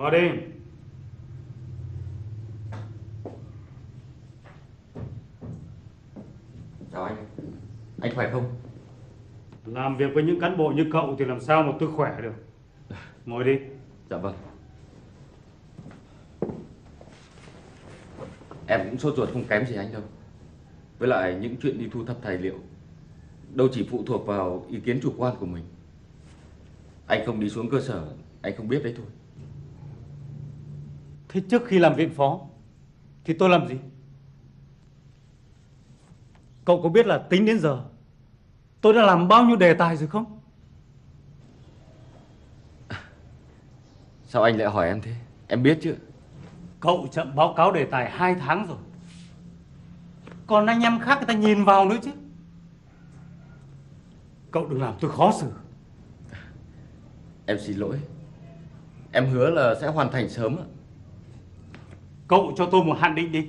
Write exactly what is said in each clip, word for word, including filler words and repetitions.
Vào đi. Chào anh. Anh khỏe không? Làm việc với những cán bộ như cậu thì làm sao mà tôi khỏe được. Ngồi đi. Dạ vâng. Em cũng sốt ruột không kém gì anh đâu. Với lại những chuyện đi thu thập tài liệu đâu chỉ phụ thuộc vào ý kiến chủ quan của mình. Anh không đi xuống cơ sở, anh không biết đấy thôi. Thế trước khi làm viện phó thì tôi làm gì? Cậu có biết là tính đến giờ tôi đã làm bao nhiêu đề tài rồi không? Sao anh lại hỏi em thế? Em biết chứ. Cậu chậm báo cáo đề tài hai tháng rồi. Còn anh em khác người ta nhìn vào nữa chứ. Cậu đừng làm tôi khó xử. Em xin lỗi. Em hứa là sẽ hoàn thành sớm. Cậu cho tôi một hạn định đi.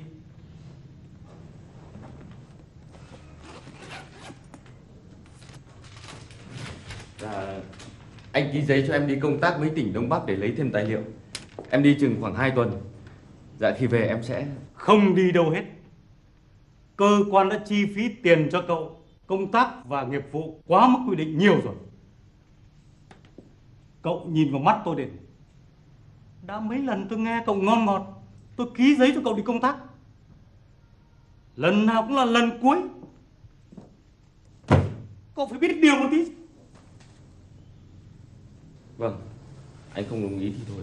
Dạ, anh ký giấy cho em đi công tác mấy tỉnh Đông Bắc để lấy thêm tài liệu. Em đi chừng khoảng hai tuần. Dạ khi về em sẽ... Không đi đâu hết. Cơ quan đã chi phí tiền cho cậu công tác và nghiệp vụ quá mức quy định nhiều rồi. Cậu nhìn vào mắt tôi để đã mấy lần tôi nghe cậu ngon ngọt, tôi ký giấy cho cậu đi công tác. Lần nào cũng là lần cuối. Cậu phải biết điều một tí. Vâng, anh không đồng ý thì thôi.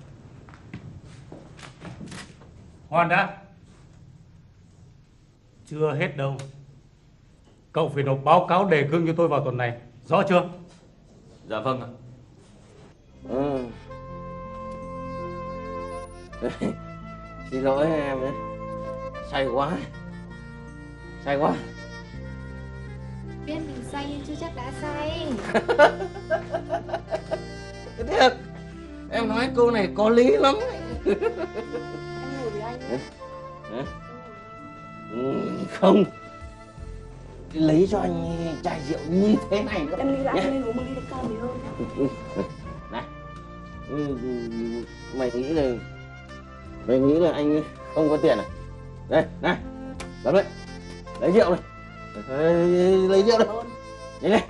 Khoan đã. Chưa hết đâu. Cậu phải nộp báo cáo đề cương cho tôi vào tuần này. Rõ chưa? Dạ vâng ạ. Ừ. Xin lỗi em đấy. Say quá. Say quá. Biết mình say nhưng chưa chắc đã say. Thiệt. Em nói câu này có lý lắm. Em ngủ với anh nhé. Hả? Ừ, không. Lấy cho anh chai rượu như thế này nữa. Em nghĩ là anh nên uống một ly được cao thì hơn. Này, mày nghĩ là mày nghĩ là anh không có tiền à? Đây, này, làm đấy, lấy rượu này, lấy rượu đây, nhanh lên.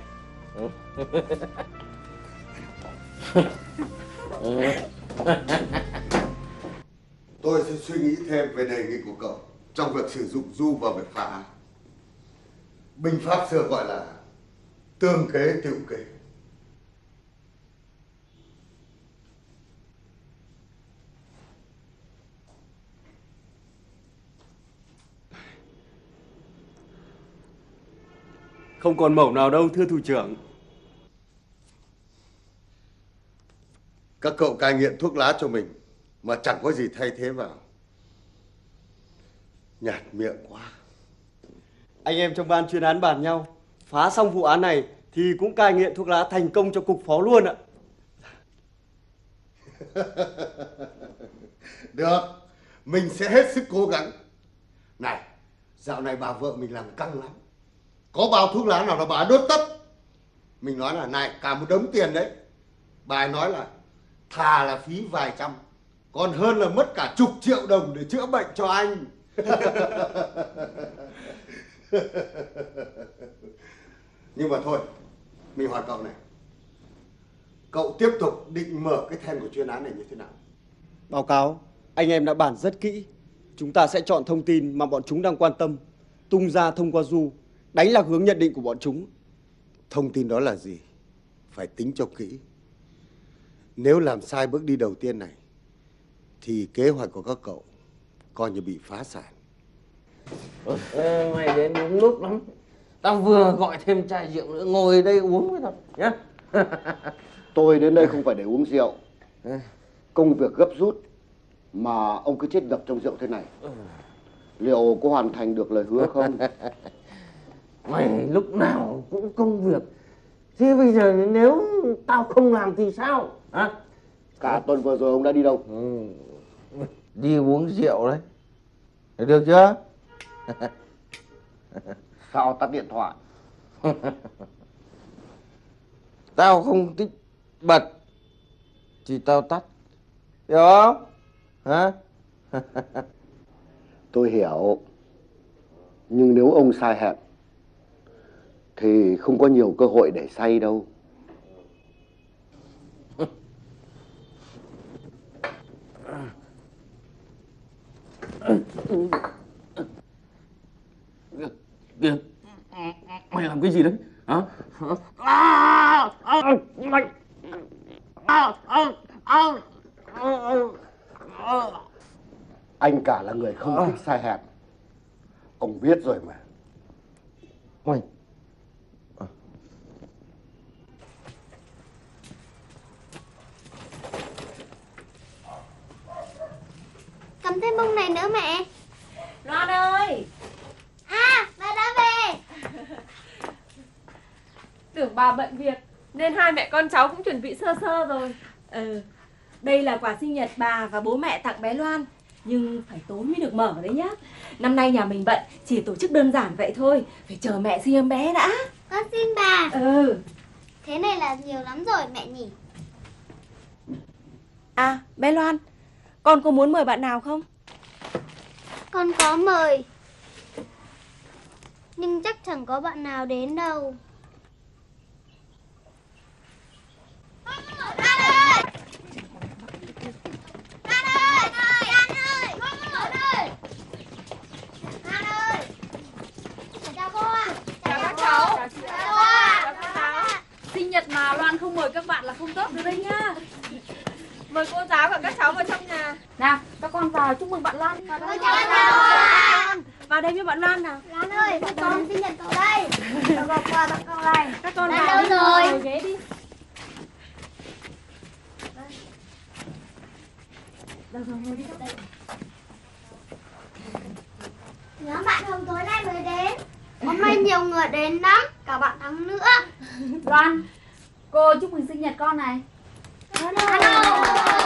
Tôi sẽ suy nghĩ thêm về đề nghị của cậu trong việc sử dụng du vào việc phá án. Binh pháp xưa gọi là tương kế tựu kế. Không còn mẩu nào đâu thưa thủ trưởng. Các cậu cai nghiện thuốc lá cho mình mà chẳng có gì thay thế vào. Nhạt miệng quá. Anh em trong ban chuyên án bàn nhau, phá xong vụ án này thì cũng cai nghiện thuốc lá thành công cho cục phó luôn ạ. Được, mình sẽ hết sức cố gắng. Này, dạo này bà vợ mình làm căng lắm. Có bao thuốc lá nào là bà đốt tất. Mình nói là này, cả một đống tiền đấy. Bà ấy nói là thà là phí vài trăm, còn hơn là mất cả chục triệu đồng để chữa bệnh cho anh. Nhưng mà thôi, mình hỏi cậu này, cậu tiếp tục định mở cái then của chuyên án này như thế nào? Báo cáo, anh em đã bàn rất kỹ. Chúng ta sẽ chọn thông tin mà bọn chúng đang quan tâm, tung ra thông qua du, đánh lạc hướng nhận định của bọn chúng. Thông tin đó là gì? Phải tính cho kỹ. Nếu làm sai bước đi đầu tiên này thì kế hoạch của các cậu coi như bị phá sản. Ê, mày đến đúng lúc lắm. Tao vừa gọi thêm chai rượu nữa, ngồi đây uống với tao nhá. Tôi đến đây không phải để uống rượu. Công việc gấp rút mà ông cứ chết ngập trong rượu thế này, liệu có hoàn thành được lời hứa không? Mày lúc nào cũng công việc, thế bây giờ nếu tao không làm thì sao hả? Cả tuần vừa rồi ông đã đi đâu? Ừ. Đi uống rượu đấy. Được chưa? Sao tắt điện thoại? Tao không thích bật thì tao tắt. Hiểu không? Hả? Tôi hiểu. Nhưng nếu ông sai hẹn thì không có nhiều cơ hội để say đâu. Kìa, mày làm cái gì đấy? Hả? À, à, mày... À, à, à, à, à. Anh cả là người không thích sai hẹn. Ông biết rồi mà. Mày... Cầm thêm bông này nữa mẹ. Loan ơi. À, bà đã về. Tưởng bà bận việc nên hai mẹ con cháu cũng chuẩn bị sơ sơ rồi. Ừ, đây là quà sinh nhật bà và bố mẹ tặng bé Loan. Nhưng phải tối mới được mở đấy nhá. Năm nay nhà mình bận, chỉ tổ chức đơn giản vậy thôi. Phải chờ mẹ sinh em bé đã. Con xin bà. Ừ. Thế này là nhiều lắm rồi mẹ nhỉ. À, bé Loan, con có muốn mời bạn nào không? Con có mời, nhưng chắc chẳng có bạn nào đến đâu. Lan ơi! Lan ơi! Lan ơi! Lan ơi! Lan ơi! Chào cô ạ! Chào các cháu. Chào cô ạ! Chào các cháu. Sinh nhật mà Loan không mời các bạn là không tốt rồi đấy nhá. Mời cô giáo và các cháu vào trong nhà. Nào, các con vào chúc mừng bạn Loan. Chào cô. Vào đây với bạn Loan nào. Lan ơi, con sinh nhật cậu đây. Cậu gặp quà tặng cậu này. Các con Lan vào đâu đi, rồi? ngồi ghế đi. Đâu rồi, ngồi đi. Nhóm bạn Hồng tối nay mới đến. Hôm nay nhiều người đến lắm, cả bạn Thắng nữa. Loan, cô chúc mừng sinh nhật con này. Hello.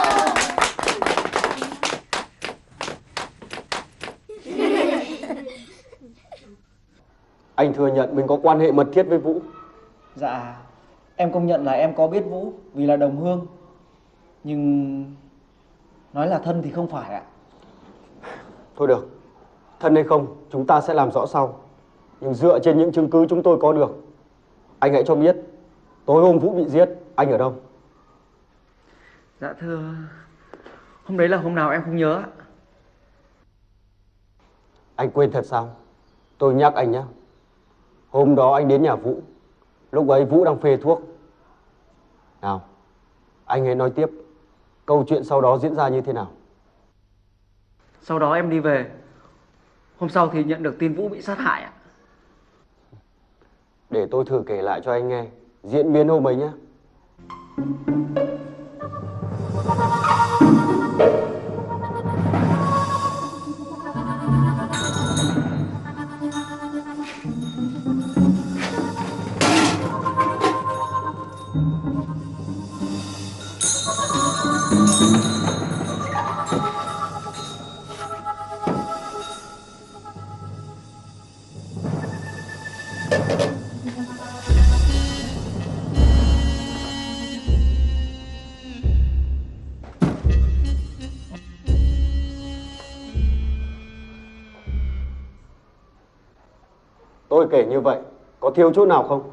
Anh thừa nhận mình có quan hệ mật thiết với Vũ. Dạ, em công nhận là em có biết Vũ vì là đồng hương. Nhưng nói là thân thì không phải ạ. Thôi được, thân hay không chúng ta sẽ làm rõ sau. Nhưng dựa trên những chứng cứ chúng tôi có được, anh hãy cho biết tối hôm Vũ bị giết anh ở đâu? Dạ thưa, hôm đấy là hôm nào em không nhớ ạ. Anh quên thật sao? Tôi nhắc anh nhé. Hôm đó anh đến nhà Vũ, lúc ấy Vũ đang phê thuốc. Nào, anh hãy nói tiếp, câu chuyện sau đó diễn ra như thế nào? Sau đó em đi về. Hôm sau thì nhận được tin Vũ bị sát hại ạ. Để tôi thử kể lại cho anh nghe diễn biến hôm ấy nhé. Tôi kể như vậy, có thiếu chỗ nào không?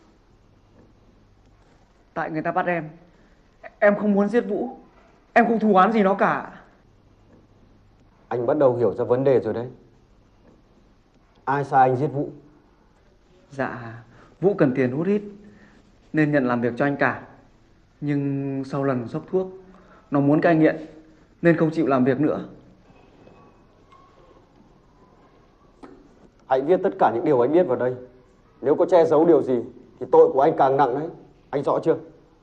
Tại người ta bắt em. Em không muốn giết Vũ. Em không thù oán gì nó cả. Anh bắt đầu hiểu ra vấn đề rồi đấy. Ai sai anh giết Vũ? Dạ, Vũ cần tiền hút hít nên nhận làm việc cho anh cả. Nhưng sau lần sốc thuốc, nó muốn cai nghiện nên không chịu làm việc nữa. Hãy viết tất cả những điều anh biết vào đây. Nếu có che giấu điều gì thì tội của anh càng nặng đấy. Anh rõ chưa?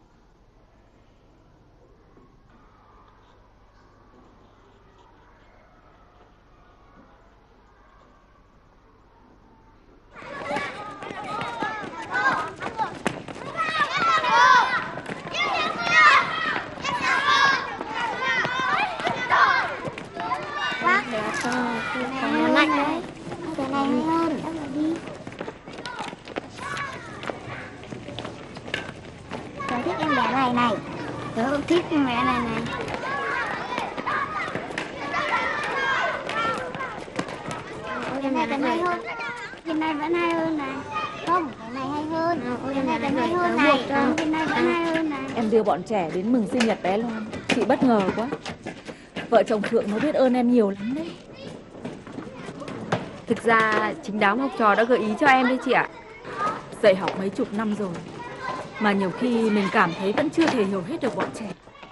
Nó lạnh đấy. Cái này hay hơn. Em phải đi. Tớ thích em bé này này. Tớ cũng thích em bé này này. cái này vẫn hay hơn. Cái này vẫn hay hơn này. Không, cái này hay hơn. Cái này vẫn hay hơn này. Cái này vẫn hay hơn này. Em đưa bọn trẻ đến mừng sinh nhật bé Loan, chị bất ngờ quá. Vợ chồng Phượng nó biết ơn em nhiều lắm đấy. Thực ra chính đám học trò đã gợi ý cho em đấy chị ạ. Dạy học mấy chục năm rồi mà nhiều khi mình cảm thấy vẫn chưa thể hiểu hết được bọn trẻ.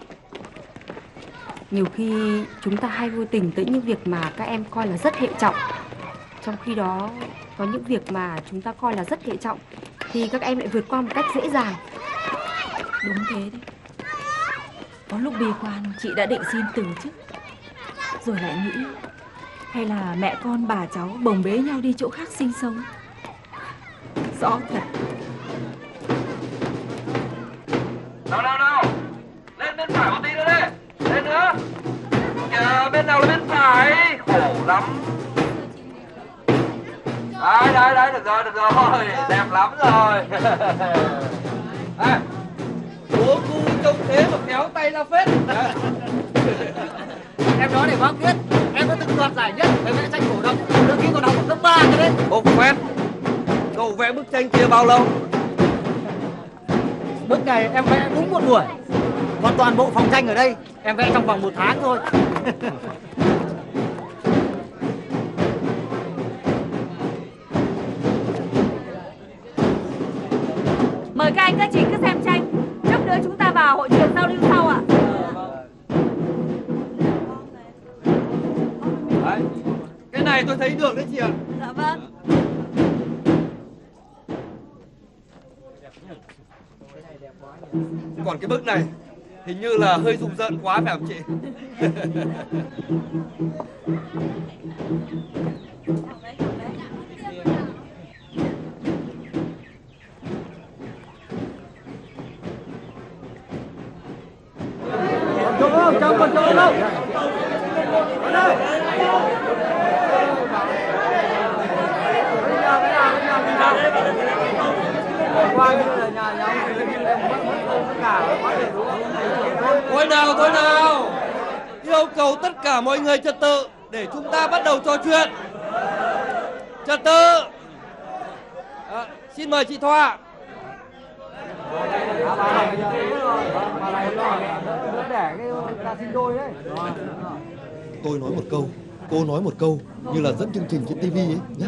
Nhiều khi chúng ta hay vô tình tới những việc mà các em coi là rất hệ trọng. Trong khi đó có những việc mà chúng ta coi là rất hệ trọng thì các em lại vượt qua một cách dễ dàng. Đúng thế đấy. Có lúc bi quan chị đã định xin từ chức, rồi lại nghĩ hay là mẹ con bà cháu bồng bế nhau đi chỗ khác sinh sống. Rõ thật. Nào nào nào, lên bên phải một tí nữa đây, lên nữa. Kìa, bên nào là bên phải, khổ lắm. Đấy đấy đấy, được rồi được rồi, đẹp lắm rồi. À, bố cu trông thế mà kéo tay ra phết. Em nói để bác biết, em đã từng đoạt giải nhất về vẽ tranh cổ động, đôi khi còn học ở cấp ba cơ đấy. Bốc phét, cậu vẽ bức tranh kia bao lâu? Bức này em vẽ đúng một buổi, còn toàn bộ phòng tranh ở đây em vẽ trong vòng một tháng thôi. Mời các anh các chị cứ xem tranh, chút nữa chúng ta vào hội trường giao lưu sau ạ. Đấy, cái này tôi thấy được đấy chị ạ. Dạ vâng. Còn cái bức này hình như là hơi rùng rợn quá phải không chị? Chỗ không? Trong còn chỗ đâu? Ở đây. Thôi nào, thôi nào. Yêu cầu tất cả mọi người trật tự để chúng ta bắt đầu trò chuyện. Trật tự. À, xin mời chị Thoa. Tôi nói một câu, cô nói một câu, như là dẫn chương trình trên ti vi ấy nhé.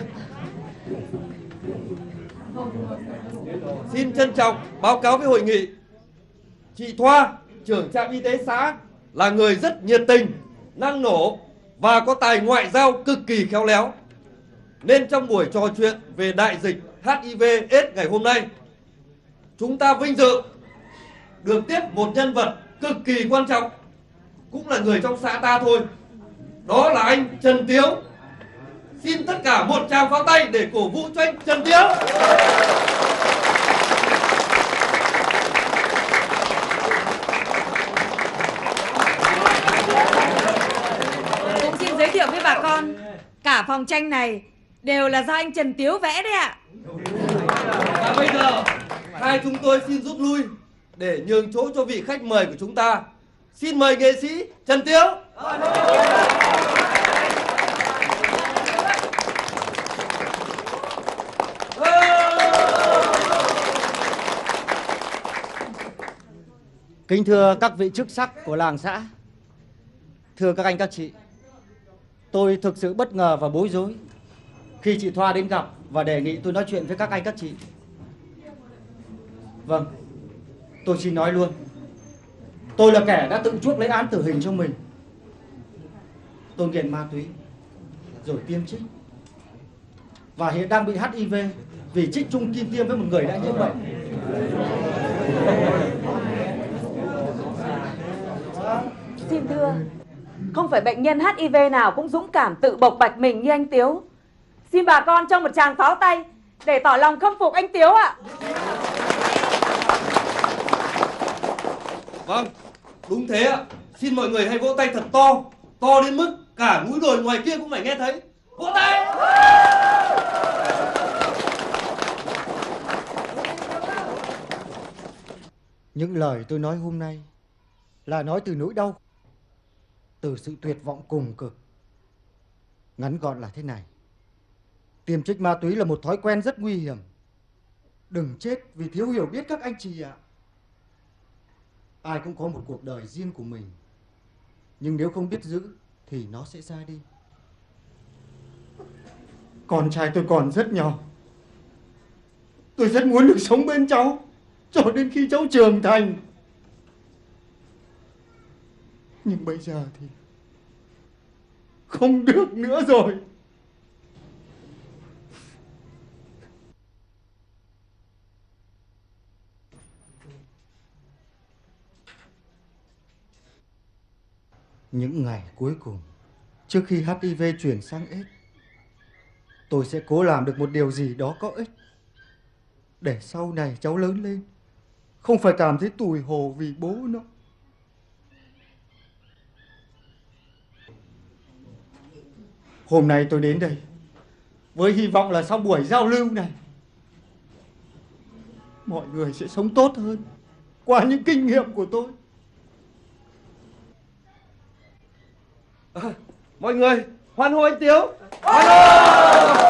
Xin trân trọng báo cáo với hội nghị, chị Thoa, trưởng trạm y tế xã, là người rất nhiệt tình, năng nổ và có tài ngoại giao cực kỳ khéo léo. Nên trong buổi trò chuyện về đại dịch hát i vê AIDS ngày hôm nay, chúng ta vinh dự được tiếp một nhân vật cực kỳ quan trọng, cũng là người trong xã ta thôi. Đó là anh Trần Tiếu. Xin tất cả một tràng pháo tay để cổ vũ cho anh Trần Tiếu. Cũng xin giới thiệu với bà con, cả phòng tranh này đều là do anh Trần Tiếu vẽ đấy ạ. Và bây giờ hai chúng tôi xin rút lui để nhường chỗ cho vị khách mời của chúng ta. Xin mời nghệ sĩ Trần Tiếu. Kính thưa các vị chức sắc của làng xã, thưa các anh các chị, tôi thực sự bất ngờ và bối rối khi chị Thoa đến gặp và đề nghị tôi nói chuyện với các anh các chị. Vâng, tôi xin nói luôn, tôi là kẻ đã tự chuốc lấy án tử hình cho mình. Tôi nghiện ma túy, rồi tiêm trích, và hiện đang bị hát i vê vì trích chung kim tiêm với một người đã nhiễm bệnh. Xin thưa, không phải bệnh nhân hát i vê nào cũng dũng cảm tự bộc bạch mình như anh Tiếu. Xin bà con cho một tràng pháo tay để tỏ lòng khâm phục anh Tiếu ạ. Vâng, đúng thế ạ. Xin mọi người hãy vỗ tay thật to, to đến mức cả núi đồi ngoài kia cũng phải nghe thấy. Vỗ tay! Những lời tôi nói hôm nay là nói từ nỗi đau, từ sự tuyệt vọng cùng cực. Ngắn gọn là thế này. Tiêm trích ma túy là một thói quen rất nguy hiểm. Đừng chết vì thiếu hiểu biết các anh chị ạ. Ai cũng có một cuộc đời riêng của mình, nhưng nếu không biết giữ thì nó sẽ ra đi. Con trai tôi còn rất nhỏ, tôi rất muốn được sống bên cháu cho đến khi cháu trưởng thành. Nhưng bây giờ thì không được nữa rồi. Những ngày cuối cùng trước khi hát i vê chuyển sang AIDS, tôi sẽ cố làm được một điều gì đó có ích, để sau này cháu lớn lên không phải cảm thấy tủi hổ vì bố nó. Hôm nay tôi đến đây với hy vọng là sau buổi giao lưu này, mọi người sẽ sống tốt hơn qua những kinh nghiệm của tôi. À, mọi người hoan hô anh Tiếu. Hoan hô!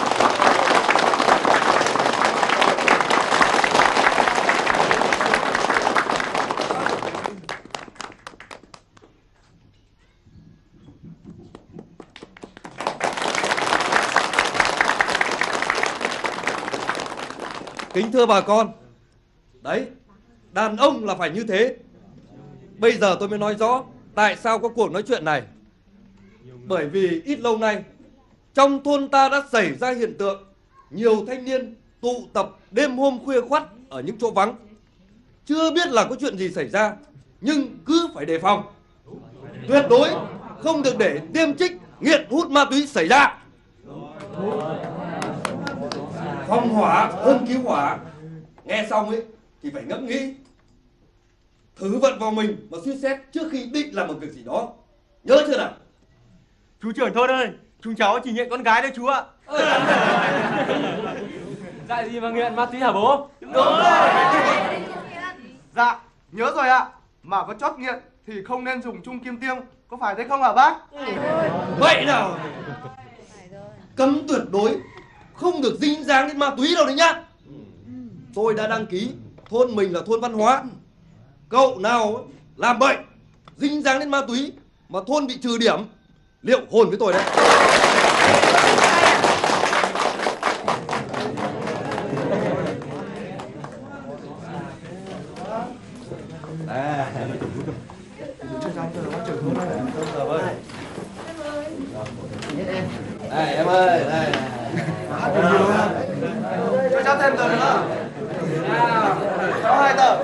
Kính thưa bà con, đấy, đàn ông là phải như thế. Bây giờ tôi mới nói rõ tại sao có cuộc nói chuyện này. Bởi vì ít lâu nay, trong thôn ta đã xảy ra hiện tượng nhiều thanh niên tụ tập đêm hôm khuya khoắt ở những chỗ vắng. Chưa biết là có chuyện gì xảy ra, nhưng cứ phải đề phòng. Tuyệt đối không được để tiêm trích, nghiện hút ma túy xảy ra. Phòng hỏa hơn cứu hỏa. Nghe xong ấy thì phải ngẫm nghĩ, thử vận vào mình mà suy xét trước khi định làm một việc gì đó. Nhớ chưa nào? Chú trưởng thôn ơi, chúng cháu chỉ nghiện con gái đấy chú ạ. Dạy gì mà nghiện ma túy hả bố? Đúng rồi. Dạ, nhớ rồi ạ. Mà có chót nghiện thì không nên dùng chung kim tiêm, có phải thế không hả bác? Vậy nào, cấm tuyệt đối không được dính dáng đến ma túy đâu đấy nhá. Tôi đã đăng ký thôn mình là thôn văn hóa. Cậu nào làm bậy, dính dáng đến ma túy mà thôn bị trừ điểm, liệu hồn với tôi đấy. À, đây em ơi, đây. Cho cháu thêm tờ nữa. Cháu hai tờ.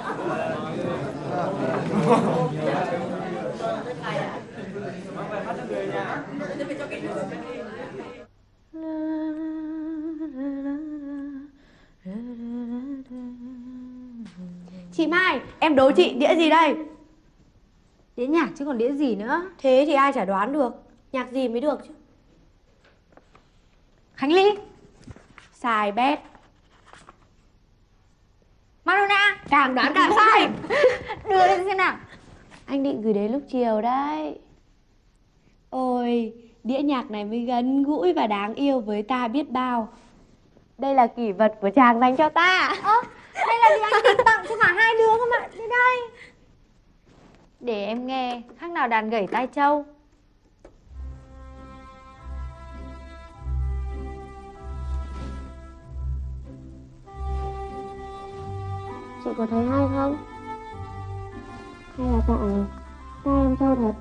Chị Mai, em đố chị đĩa gì đây? Đĩa nhạc chứ còn đĩa gì nữa. Thế thì ai chả đoán được. Nhạc gì mới được chứ? Khánh Ly. Sai bét. Madonna. Càng đoán càng sai. Đưa lên xem nào. Anh định gửi đến lúc chiều đấy. Ôi, đĩa nhạc này mới gần gũi và đáng yêu với ta biết bao. Đây là kỷ vật của chàng dành cho ta. Ơ, đây là đĩa anh định tặng cho cả hai đứa không ạ? Đây đây. Để em nghe, khác nào đàn gẩy tai trâu. Chị có thấy hay không? Hay là tại tai em trâu thật?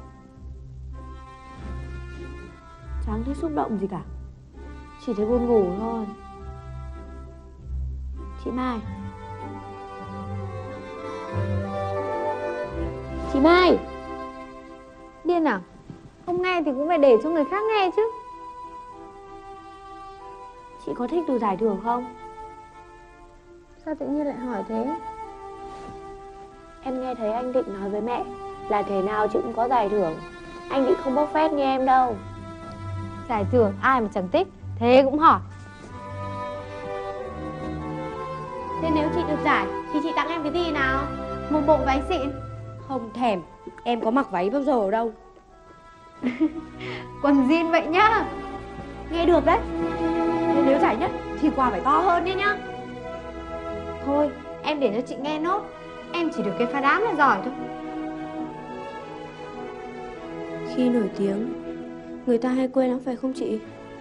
Chẳng thấy xúc động gì cả, chỉ thấy buồn ngủ thôi. Chị Mai. Chị Mai. Điên à? Không nghe thì cũng phải để cho người khác nghe chứ. Chị có thích được giải thưởng không? Sao tự nhiên lại hỏi thế? Em nghe thấy anh Định nói với mẹ là thế nào chị cũng có giải thưởng. Anh Định không bốc phét như em đâu. Giải thưởng ai mà chẳng thích, thế cũng hỏi. Thế nếu chị được giải thì chị tặng em cái gì nào? Một bộ váy xịn. Không thèm, em có mặc váy bao giờ đâu. Quần jean vậy nhá. Nghe được đấy. Thế nếu giải nhất thì quà phải to hơn đi nhá. Thôi em để cho chị nghe nốt. Em chỉ được cái phá đám là giỏi thôi. Khi nổi tiếng, người ta hay quên lắm phải không chị?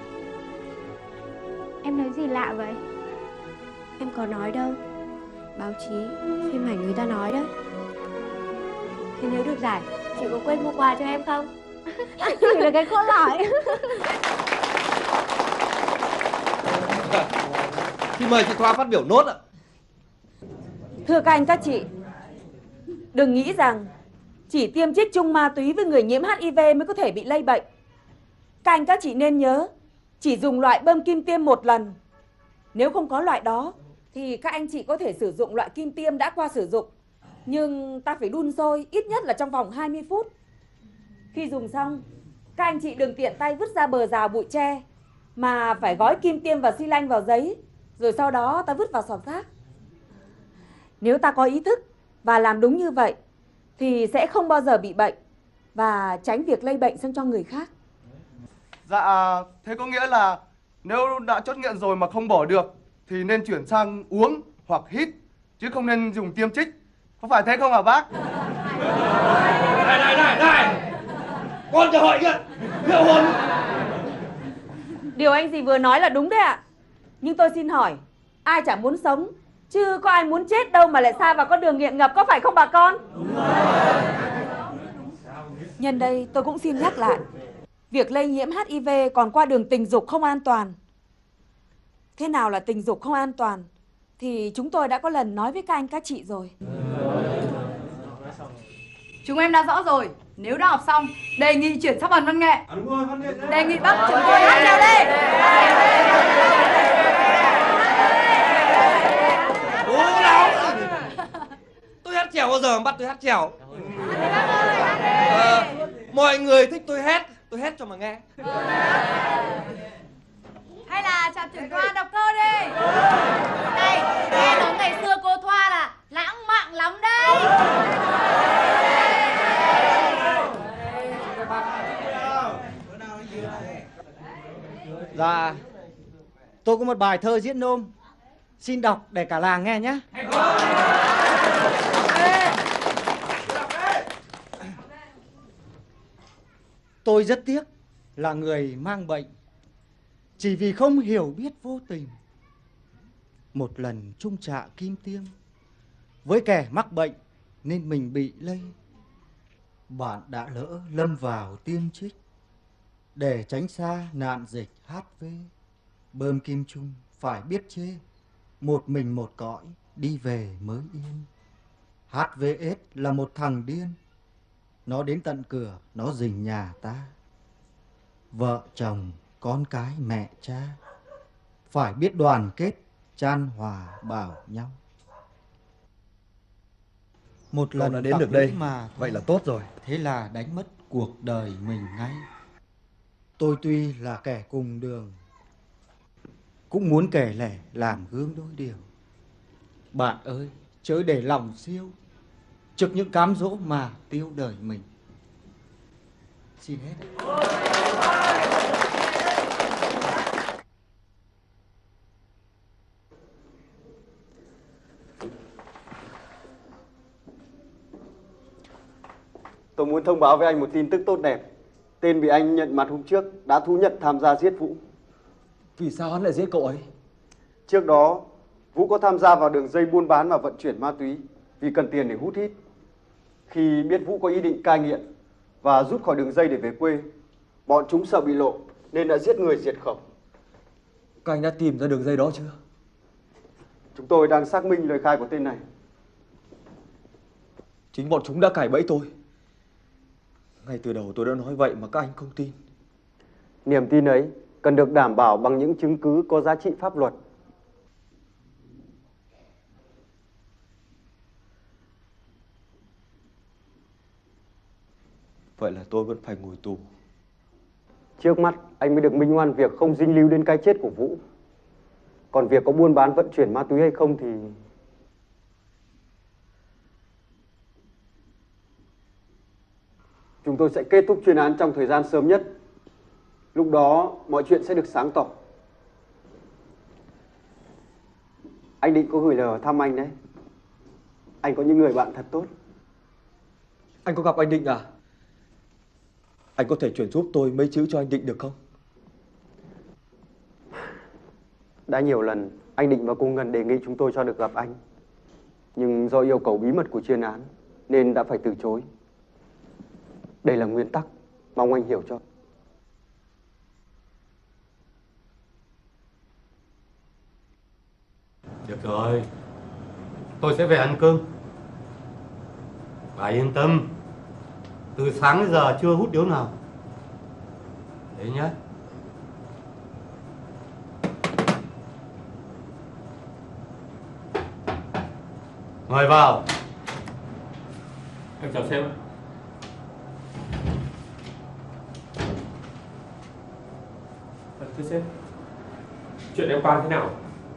Em nói gì lạ vậy? Em có nói đâu. Báo chí, phim ảnh người ta nói đấy. Thế nếu được giải, chị có quên mua quà cho em không? Chị là cái cốt lõi. Thì mời chị Thoa phát biểu nốt ạ. Thưa các anh các chị, đừng nghĩ rằng chỉ tiêm chích chung ma túy với người nhiễm hát i vê mới có thể bị lây bệnh. Các anh các chị nên nhớ, chỉ dùng loại bơm kim tiêm một lần. Nếu không có loại đó thì các anh chị có thể sử dụng loại kim tiêm đã qua sử dụng, nhưng ta phải đun sôi ít nhất là trong vòng hai mươi phút. Khi dùng xong, các anh chị đừng tiện tay vứt ra bờ rào bụi tre, mà phải gói kim tiêm và xi lanh vào giấy, rồi sau đó ta vứt vào sọt rác. Nếu ta có ý thức và làm đúng như vậy thì sẽ không bao giờ bị bệnh và tránh việc lây bệnh sang cho người khác. Dạ, thế có nghĩa là nếu đã chốt nghiện rồi mà không bỏ được thì nên chuyển sang uống hoặc hít, chứ không nên dùng tiêm trích. Có phải thế không hả bác? Này này này này, con cho hỏi kìa, hiệu hồn. Điều anh dì vừa nói là đúng đấy ạ. Nhưng tôi xin hỏi, ai chả muốn sống, chứ có ai muốn chết đâu mà lại sa vào con đường nghiện ngập, có phải không bà con? Nhân đây tôi cũng xin nhắc lại, việc lây nhiễm hát i vê còn qua đường tình dục không an toàn. Thế nào là tình dục không an toàn thì chúng tôi đã có lần nói với các anh các chị rồi. Chúng em đã rõ rồi. Nếu đã học xong, đề nghị chuyển sang phần văn nghệ. À, đúng rồi, văn nghệ. Đề nghị bác chúng tôi hát trèo lên. Bố nào? Tôi hát trèo bao giờ mà bắt tôi hát trèo? À, mọi người thích tôi hét, tôi hét cho mà nghe. Hay là chào trưởng Thoa đọc thơ đi. Này, nghe nói ngày xưa cô Thoa là lãng mạn lắm đấy. Dạ, tôi có một bài thơ diễn nôm, xin đọc để cả làng nghe nhé. Tôi rất tiếc là người mang bệnh, chỉ vì không hiểu biết vô tình. Một lần chung trạ kim tiêm với kẻ mắc bệnh nên mình bị lây. Bạn đã lỡ lâm vào tiêm trích để tránh xa nạn dịch hát vê. Bơm kim chung phải biết chê, một mình một cõi đi về mới yên. hát vê ết là một thằng điên, nó đến tận cửa nó rình nhà ta. Vợ chồng con cái mẹ cha phải biết đoàn kết chan hòa bảo nhau. Một lần đã đến được đây mà vậy là tốt rồi. Thế là đánh mất cuộc đời mình ngay. Tôi tuy là kẻ cùng đường, cũng muốn kể lể làm gương đôi điều. Bạn ơi, chớ để lòng siêu trước những cám dỗ mà tiêu đời mình. Xin hết. Tôi muốn thông báo với anh một tin tức tốt đẹp. Tên bị anh nhận mặt hôm trước đã thú nhận tham gia giết Vũ. Vì sao hắn lại giết cậu ấy? Trước đó, Vũ có tham gia vào đường dây buôn bán và vận chuyển ma túy vì cần tiền để hút hít. Khi biết Vũ có ý định cai nghiện và rút khỏi đường dây để về quê, bọn chúng sợ bị lộ nên đã giết người diệt khẩu. Các anh đã tìm ra đường dây đó chưa? Chúng tôi đang xác minh lời khai của tên này. Chính bọn chúng đã cài bẫy tôi. Ngay từ đầu tôi đã nói vậy mà các anh không tin. Niềm tin ấy cần được đảm bảo bằng những chứng cứ có giá trị pháp luật. Vậy là tôi vẫn phải ngồi tù. Trước mắt anh mới được minh oan việc không dính líu đến cái chết của Vũ. Còn việc có buôn bán vận chuyển ma túy hay không thì... chúng tôi sẽ kết thúc chuyên án trong thời gian sớm nhất. Lúc đó mọi chuyện sẽ được sáng tỏ. Anh định có gửi lời thăm anh đấy. Anh có những người bạn thật tốt. Anh có gặp anh Định à? Anh có thể chuyển giúp tôi mấy chữ cho anh Định được không? Đã nhiều lần anh Định và cô Ngân đề nghị chúng tôi cho được gặp anh, nhưng do yêu cầu bí mật của chuyên án nên đã phải từ chối. Đây là nguyên tắc, mong anh hiểu cho. Được rồi, tôi sẽ về ăn cơm. Bà yên tâm, từ sáng đến giờ chưa hút điếu nào. Thế nhé. Mời vào. Em chào sếp ạ. Thưa sếp, chuyện em Quang thế nào?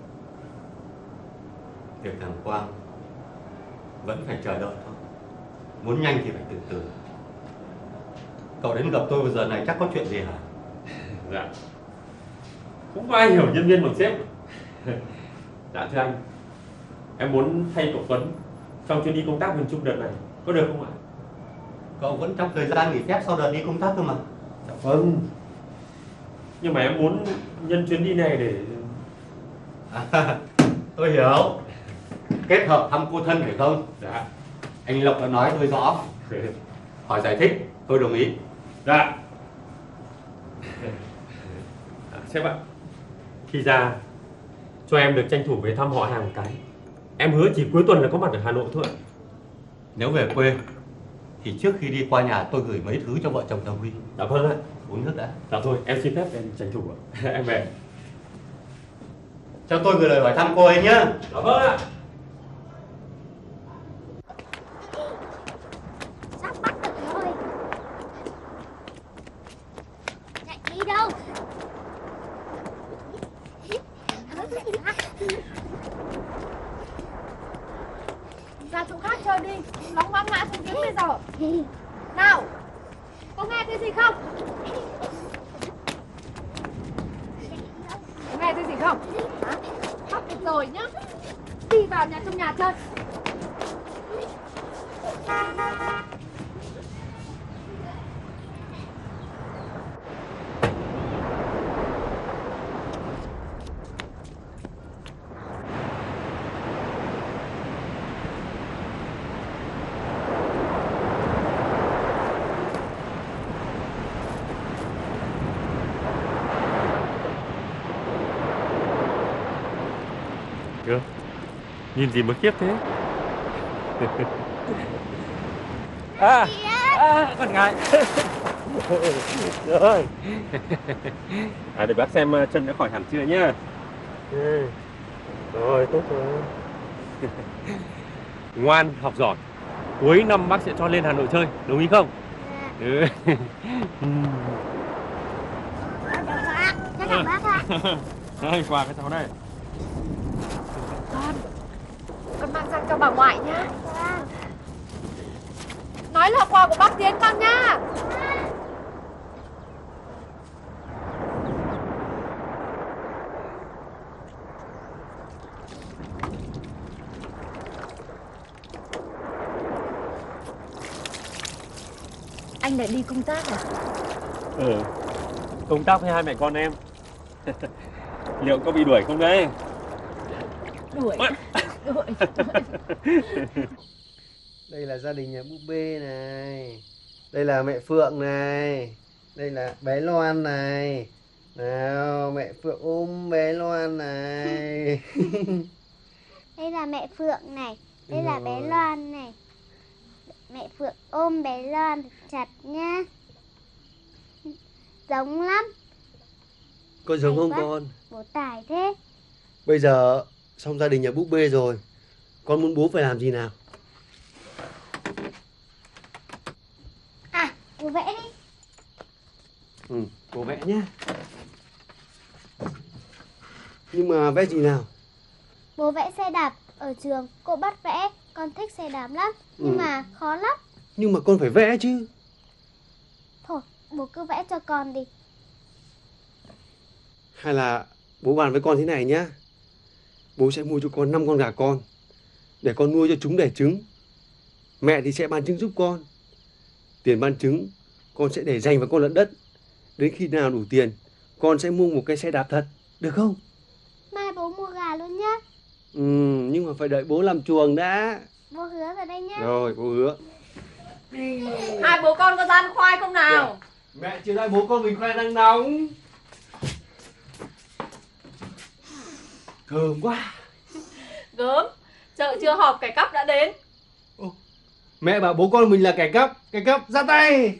Việc thằng Quang vẫn phải chờ đợi thôi. Muốn nhanh thì phải từ từ. Cậu đến gặp tôi vào giờ này chắc có chuyện gì hả? Dạ, cũng có ai hiểu nhân viên bằng sếp. Dạ thưa anh, em muốn thay cậu Tuấn trong chuyến đi công tác miền Trung đợt này, có được không ạ? Cậu vẫn trong thời gian nghỉ phép sau đợt đi công tác cơ mà. Dạ vâng. Nhưng mà em muốn nhân chuyến đi này để... À, tôi hiểu. Kết hợp thăm cô thân phải không? Dạ. Anh Lộc đã nói tôi rõ. Hỏi giải thích, tôi đồng ý. Dạ. À, sếp ạ, khi ra cho em được tranh thủ về thăm họ hàng một cái. Em hứa chỉ cuối tuần là có mặt ở Hà Nội thôi ạ. Nếu về quê thì trước khi đi qua nhà tôi gửi mấy thứ cho vợ chồng thằng Huy. Dạ vâng ạ. Uống nước đã. Dạ thôi, em xin phép em tranh thủ ạ. Em về. Cho tôi gửi lời hỏi thăm cô ấy nhé. Dạ vâng ạ. Sắp bắt được rồi. Chạy đi đâu? Ra chỗ khác chơi đi, nóng vắng mãi không kiếm bây giờ. Nào, có nghe thấy gì không? Có nghe thấy gì không? Hả? Học được rồi nhá. Đi vào nhà trong nhà chơi. Kìa, nhìn gì mà khiếp thế? À, à con ngại. Rồi. À, để bác xem chân đã khỏi hẳn chưa nhá. Ừ. Rồi, tốt rồi. Ngoan, học giỏi. Cuối năm bác sẽ cho lên Hà Nội chơi, đồng ý không? Ừ. Chào bác, chào bác ạ. Đây, quà cái cháu đây. Con, con mang sang cho bà ngoại nhá. Nói là quà của bác Tiến con nhá. Anh lại đi công tác à? Ừ, công tác với hai mẹ con em. Liệu có bị đuổi không đấy? Đuổi. Đuổi. Đây là gia đình nhà búp bê này. Đây là mẹ Phượng này. Đây là bé Loan này. Nào, mẹ Phượng ôm bé Loan này. Đây là mẹ Phượng này. Đây là bé Loan này. Mẹ Phượng ôm bé Loan chặt nhá. Giống lắm. Có giống không con? Bố tài thế. Bây giờ xong gia đình nhà búp bê rồi, con muốn bố phải làm gì nào? À, bố vẽ đi. Ừ, cô vẽ nhé. Nhưng mà vẽ gì nào? Bố vẽ xe đạp. Ở trường cô bắt vẽ. Con thích xe đạp lắm. Nhưng Ừ. mà khó lắm. Nhưng mà con phải vẽ chứ. Thôi, bố cứ vẽ cho con đi. Hay là bố bàn với con thế này nhá. bố sẽ mua cho con năm con gà con để con nuôi cho chúng đẻ trứng. Mẹ thì sẽ bán trứng giúp con. Tiền bán trứng con sẽ để dành vào con lợn đất. Đến khi nào đủ tiền, con sẽ mua một cái xe đạp thật, được không? Mai bố mua gà luôn nhá. Ừ, nhưng mà phải đợi bố làm chuồng đã. Bố hứa rồi đây nhá. Rồi, bố hứa. Hai bố con có ra ăn khoai không nào? Mẹ chưa đợi bố con mình khoai đang nóng. Thơm quá. Gớm, chợ chưa họp cải cắp đã đến. Mẹ bảo bố con mình là kẻ cắp, kẻ cắp ra tay.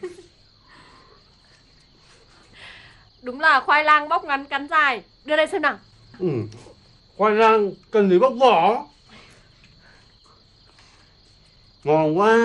Đúng là khoai lang bóc ngắn cắn dài. Đưa đây xem nào. Ừ. Khoai lang cần gì bóc vỏ. Ngon quá.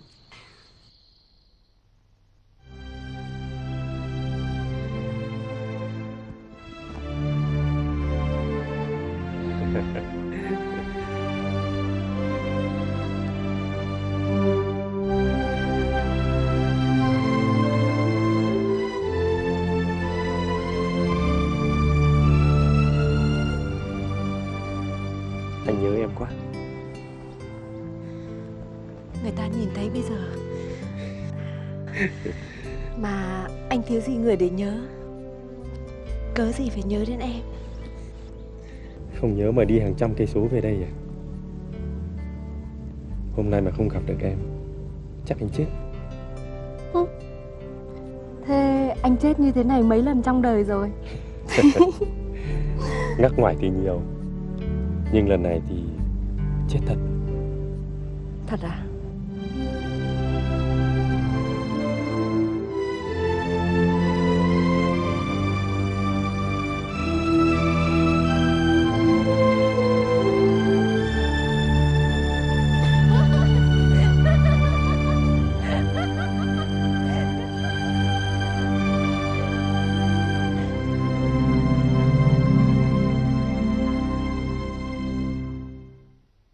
Anh nhớ em quá. Người ta nhìn thấy bây giờ mà anh thiếu gì người để nhớ, cớ gì phải nhớ đến em. Không nhớ mà đi hàng trăm cây số về đây à? Hôm nay mà không gặp được em, chắc anh chết. Thế anh chết như thế này mấy lần trong đời rồi? Ngắc ngoài thì nhiều, nhưng lần này thì chết thật. Thật à?